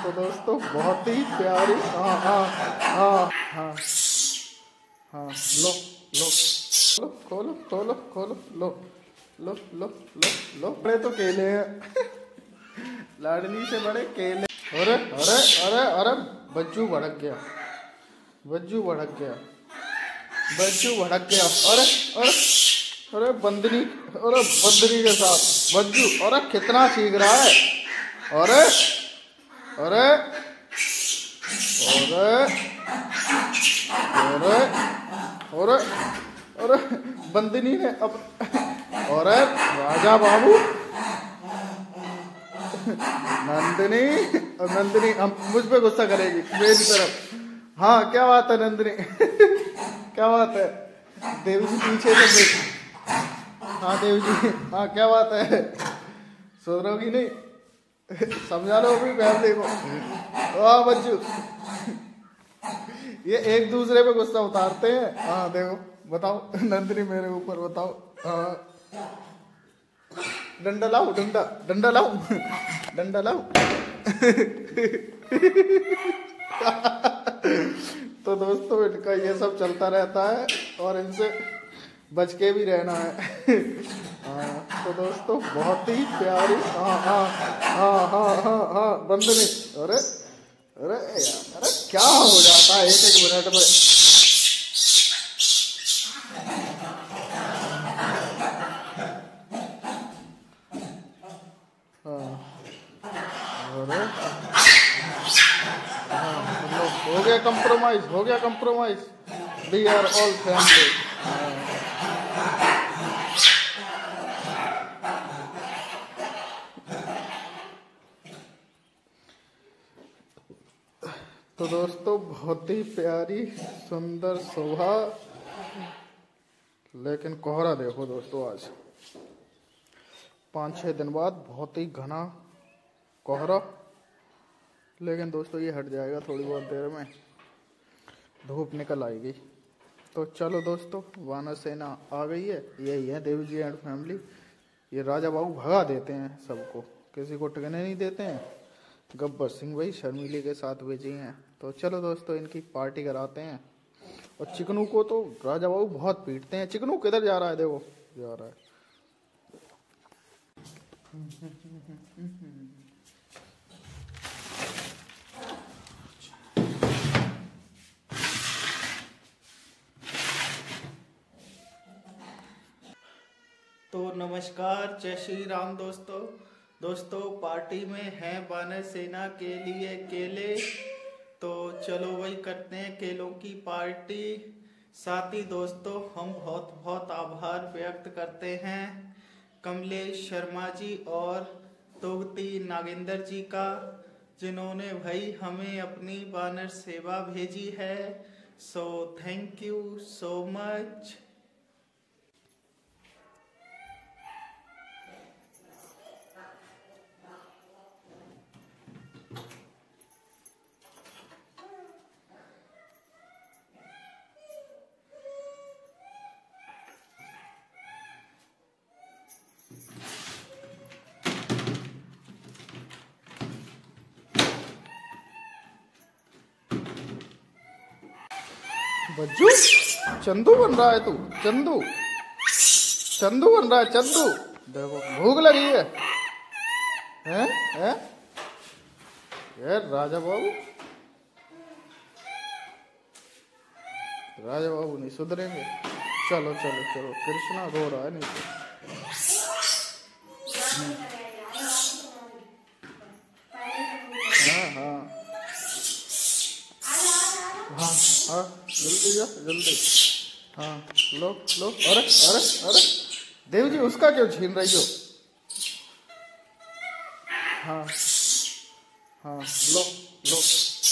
तो दोस्तों बहुत ही प्यारी हाँ हाँ हाँ हाँ हाँ लो लो लो खोलो खोलो खोलो लो लो लो लो लो बड़े तो केले हैं लाडली से बड़े केले। अरे अरे अरे अरे बच्चू भड़क गया, बच्चू भड़क गया, बच्चू भड़क गया। अरे अरे अरे बंदनी, अरे बंदनी के साथ बच्चू। अरे कितना सीख रहा है। अरे अरे अरे अरे अरे अरे बंदनी ने अब। अरे राजा बाबू नंदिनी, नंदिनी हम मुझ पे गुस्सा करेगी मेरी तरफ। हाँ क्या बात है नंदिनी क्या बात है। देवी जी पीछे से। हाँ देवी जी हाँ क्या बात है। सुधरोगी नहीं, समझा लो अभी फैमिली को। वाह बच्चू, ये एक दूसरे पे गुस्सा उतारते हैं। हाँ देखो बताओ नंदिनी मेरे ऊपर बताओ। हाँ डंडा लाओ, डंडा डंडा लाओ, डंडा लाओ तो दोस्तों इनका ये सब चलता रहता है और इनसे बच के भी रहना है। हाँ तो दोस्तों बहुत ही प्यारी हाँ हाँ हाँ हाँ हाँ हाँ बंदनी। अरे अरे यार अरे क्या हो जाता है एक एक मिनट में। अरे हाँ हो गया कंप्रोमाइज, हो गया compromise. We are all family. तो दोस्तों बहुत ही प्यारी सुंदर शोभा, लेकिन कोहरा देखो दोस्तों आज 5-6 दिन बाद बहुत ही घना कोहरा। लेकिन दोस्तों ये हट जाएगा थोड़ी बहुत देर में, धूप निकल आएगी। तो चलो दोस्तों वानर सेना आ गई है। यही है देवी जी एंड फैमिली। ये राजा बाबू भगा देते हैं सबको, किसी को टिकने नहीं देते हैं। गब्बर सिंह भाई शर्मिली के साथ भेजी हैं। तो चलो दोस्तों इनकी पार्टी कराते हैं। और चिकनू को तो राजा बाबू बहुत पीटते हैं। चिकनू किधर जा रहा है, देखो जा रहा है। तो नमस्कार, जय श्री राम दोस्तों पार्टी में हैं वानर सेना के लिए केले। तो चलो वही करते हैं केलों की पार्टी। साथ ही दोस्तों हम बहुत बहुत आभार व्यक्त करते हैं कमलेश शर्मा जी और तोगती नागेंद्र जी का, जिन्होंने भाई हमें अपनी वानर सेवा भेजी है। So thank you so much. बज्जू चंदू बन रहा है तू, चंदू चंदू बन रहा है चंदू। देखो भूख लगी है हैं? यार राजा बाबू, राजा बाबू नहीं सुधरेंगे। चलो चलो चलो कृष्णा रो रहा है नीचे। हाँ हाँ हाँ हाँ जल्दी जा जल्दी। हाँ लो लो। अरे अरे अरे देव जी उसका क्यों छीन रही हो। हाँ हाँ लो लो।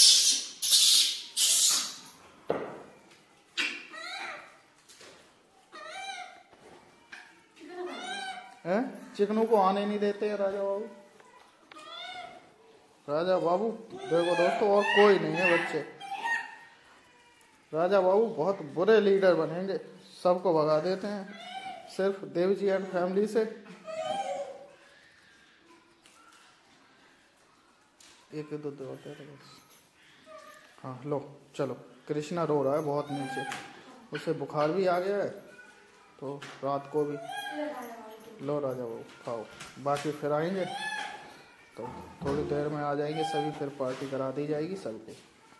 हैं चिकनू को आने नहीं देते हैं राजा बाबू। राजा बाबू देखो दोस्तों और कोई नहीं है बच्चे। राजा बाबू बहुत बुरे लीडर बनेंगे, सबको भगा देते हैं सिर्फ देवी जी एंड फैमिली से। एक दो दो होते हैं बस। हाँ लो चलो। कृष्णा रो रहा है बहुत नीचे, उसे बुखार भी आ गया है तो रात को भी। लो राजा वो खाओ, बाकी फिर आएंगे तो थोड़ी देर में आ जाएंगे सभी, फिर पार्टी करा दी जाएगी सबको।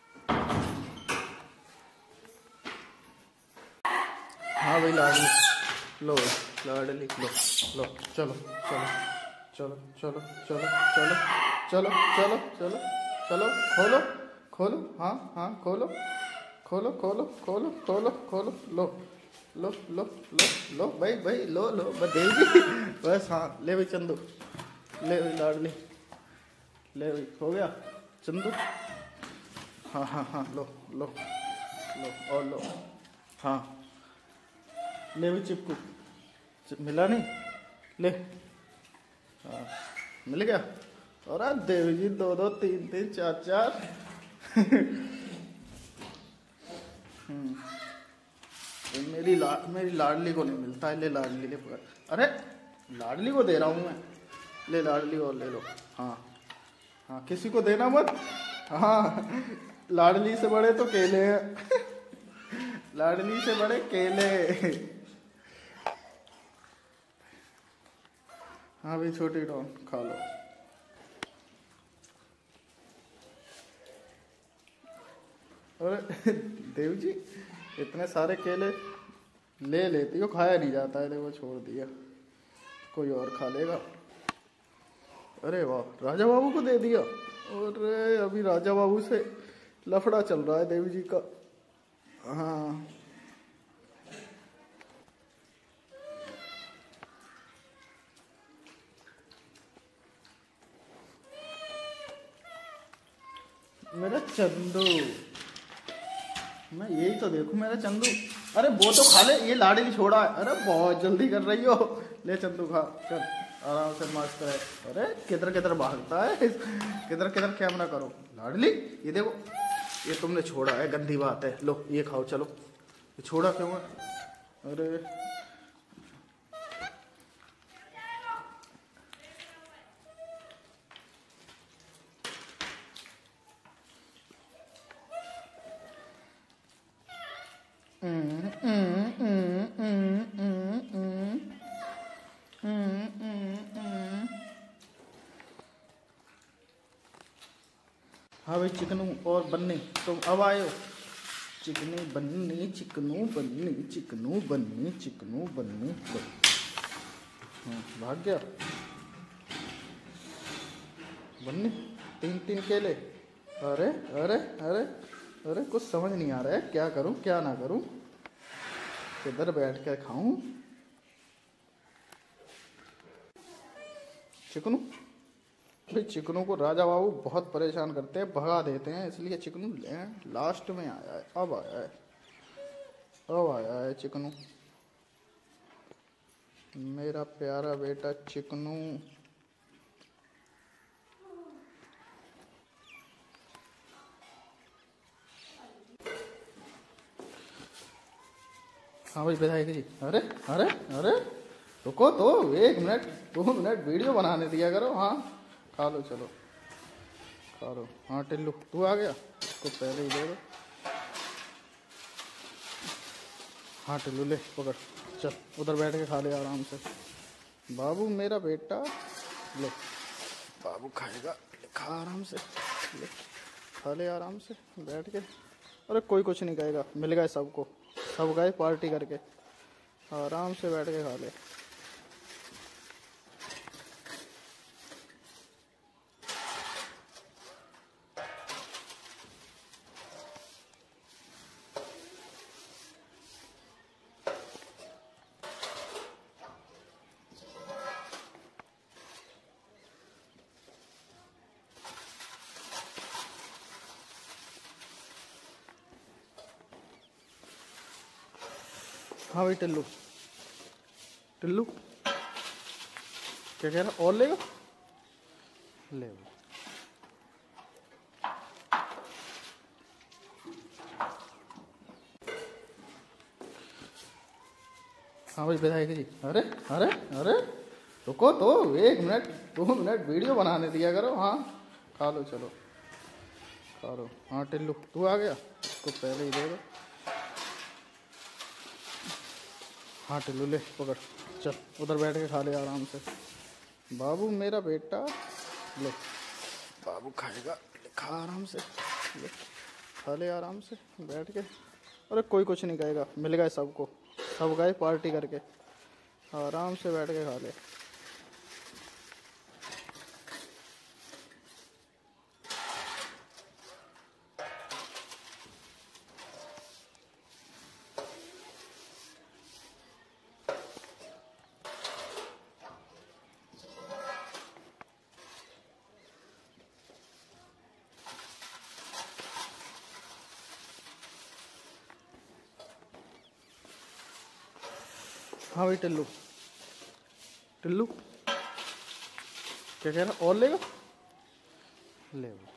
हाँ भाई लाडली, लो लाडली लो लो चलो चलो चलो चलो चलो चलो चलो चलो चलो चलो खोलो खोलो। हाँ हाँ खोलो खोलो खोलो खोलो खोलो खोलो। लो लो लो लो लो भाई भाई लो लो बस देवी बस। हाँ ले भाई चंदू, ले भाई लाडली, ले भाई हो गया चंदू। हाँ हाँ हाँ लो लो लो और लो। हाँ ले भाई चिपकू, मिला नहीं ले। हाँ मिल गया। और देवी जी दो दो तीन तीन चार चार मेरी लाडली को नहीं मिलता है। ले लाडली ले पकड़। अरे लाडली को दे रहा हूँ मैं, ले लाडली और ले लो। हाँ हाँ किसी को देना मत। हाँ लाडली से बड़े तो केले हैं लाडली से बड़े केले। हाँ भाई छोटी डॉन खा लो। अरे देव जी इतने सारे केले ले लेती हो, खाया नहीं जाता है, देखो छोड़ दिया, कोई और खा लेगा। अरे वाह राजा बाबू को दे दिया। अरे अभी राजा बाबू से लफड़ा चल रहा है देवी जी का। हाँ मेरा चंदू, मैं यही तो देखूं मेरा चंदू। अरे वो तो खा ले, ये लाडली छोड़ा है। अरे बहुत जल्दी कर रही हो, ले चंदू खा चल आराम से मस्त है। अरे किधर किधर भागता है, किधर किधर कैमरा करो। लाडली ये देखो, ये तुमने छोड़ा है, गंदी बात है। लो ये खाओ चलो। ये छोड़ा क्यों है? अरे हाँ भाई चिकनू और बन्नी तुम अब आए हो। चिकनी बन्नी चिकनू बन्नी चिकनू बन्नी चिकनू बन्नी। भाग गया बन्नी, तीन तीन केले। अरे अरे अरे अरे कुछ समझ नहीं आ रहा है, क्या करूं क्या ना करूं, किधर बैठ कर खाऊं। चिकनू भाई, चिकनू को राजा बाबू बहुत परेशान करते हैं, भगा देते हैं, इसलिए चिकनू लास्ट में आया है। अब आया है, अब आया है चिकनू, मेरा प्यारा बेटा चिकनू। हाँ भाई विधायक जी। अरे अरे अरे रुको तो, 1 मिनट 2 मिनट वीडियो बनाने दिया करो। हाँ खा लो चलो खा लो। हाँ टिल्लू तू आ गया, इसको पहले ही दे दो। हाँ टिल्लू ले पकड़, चल उधर बैठ के खा ले आराम से। बाबू मेरा बेटा, लो बाबू खाएगा, खा आराम से, ले खा ले आराम से बैठ के। अरे कोई कुछ नहीं कहेगा, मिल गए सबको, सब गए पार्टी करके, आराम से बैठ के खा ले। हाँ भाई टिल्लू, टिल्लू क्या कह रहा, और लेगा? ले हाँ भाई विधायक जी। अरे अरे अरे रुको तो, 1 मिनट 2 मिनट वीडियो बनाने दिया करो। हाँ खा लो, चलो खा लो। हाँ टिल्लू तू आ गया, इसको पहले ही दे दो। हाँ टिल्लू ले पकड़, चल उधर बैठ के खा ले आराम से। बाबू मेरा बेटा, ले बाबू खाएगा, ले खा आराम से, ले खा ले आराम से बैठ के। अरे कोई कुछ नहीं कहेगा, मिल गए सबको, सब गए पार्टी करके, आराम से बैठ के खा ले। हाँ भाई टिल्लू, टिल्लू क्या कह रहा, और लेगा, ले